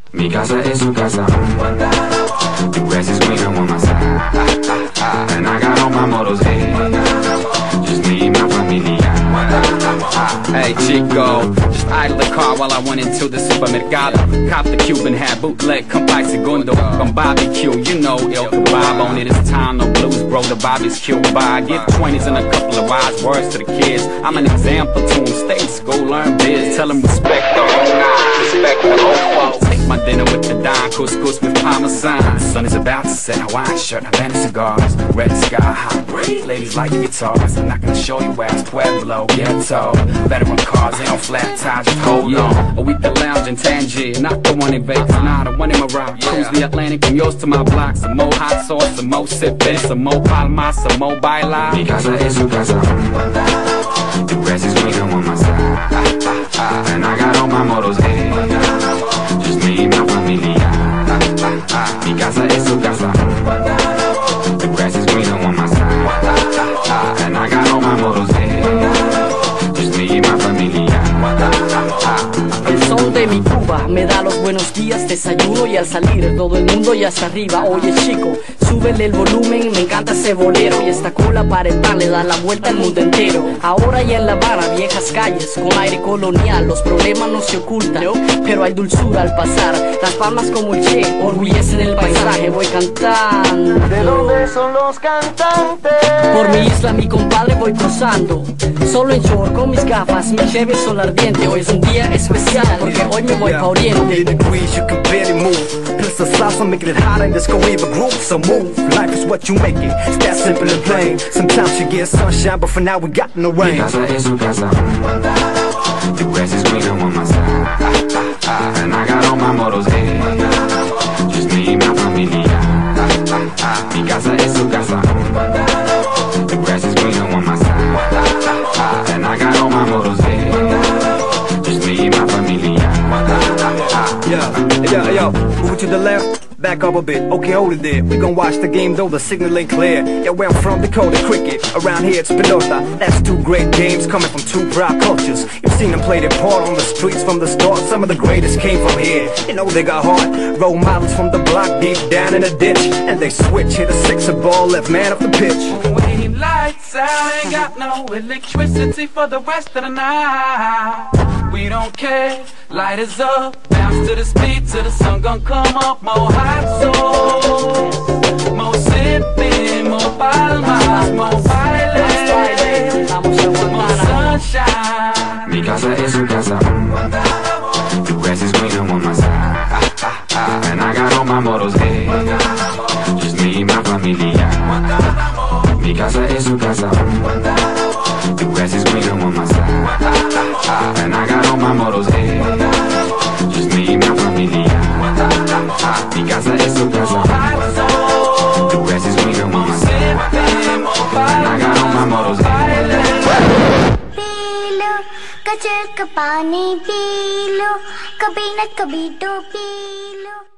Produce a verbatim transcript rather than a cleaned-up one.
Mi casa es su casa. The grass is greener on my side. And I got all my models, hey. Just me and my familia. Hey Chico, just idle the car while I went into the supermercado. Cop the Cuban hat, bootleg, come by segundo. From barbecue, you know, El Kebab on it. It's time, no blues, bro, the Bobby's killed by. Give twenties and a couple of wise words to the kids. I'm an example to them, stay in school, learn biz. Tell them respect the whole nine, respect the whole folks. Take my dinner with the Don, couscous with Parmesan. Sun is about to set, Hawaiian shirt, Havana cigars. Red sky, hot breeze, ladies like guitars. I'm not gonna show you ass, Pueblo, ghetto. Veteran cars, they on flat tires, just hold on. A week at lounge in Tangier, not the one in Vegas, nah, the one in Morocco. Cruise the Atlantic from yours to my block. Some more hot sauce, some more sippin', some more palma, some more baila. Mi casa es su casa. The grass is greener on my side. And I got all my models, hey. Just me and my familia. Mi casa es su casa. The grass is greener on my side. And I got all my models, hey. Just me and my familia. El sol de mi Cuba me da los buenos días, desayuno y al salir todo el mundo ya está arriba. Oye chico, súbele el volumen, me encanta ese bolero. Y esta cola para el pan le da la vuelta al mundo entero. Ahora ya en La Habana, viejas calles con aire colonial. Los problemas no se ocultan, pero hay dulzura al pasar. Las palmas como el Che orgullecen el paisaje. Voy cantando. ¿De dónde son los cantantes? Por mi isla, mi compadre, voy cruzando. Solo en short con mis gafas, mi Chevy sol ardiente. Hoy es un día especial porque hoy me voy pa' Oriente. Degrees you can barely move. Plus the sauce I'm making it hot and just go even groove. So move, life is what you make it. It's that simple and plain. Sometimes you get sunshine, but for now we got no rain. Mi casa es su casa. The grass is greener on my side. And I got all my models, hey. Just me and my familia. Mi casa es su casa. The grass is greener on my side. And I got all my models, hey. Just me and my familia. Yeah, yeah, yo, move to the left. Back up a bit, okay, hold it there. We gon' watch the game though the signal ain't clear. Yeah, where I'm from, Dakota cricket. Around here it's Pelota. That's two great games coming from two proud cultures. You've seen them play their part on the streets from the start. Some of the greatest came from here. You know they got heart. Role models from the block deep down in the ditch. And they switch, hit a sixer ball, left man up the pitch. When lights out, ain't got no electricity for the rest of the night. We don't care, light is up, bounce to the speed till the sun gon' come up. More hot sauce, more sippin', more palmas, more baile, more sunshine. Mi casa es su casa. The grass is greener on my side. And I got all my models, hey. Just me and my familia. Mi casa es su casa. The grass is greener on my side. And I got all my models, hey. Just me and my familia. Mi casa es su casa. The grass is greener on my side. And I got all my models, hey. पी लो कचर का पानी P low कभी न कभी तो P low.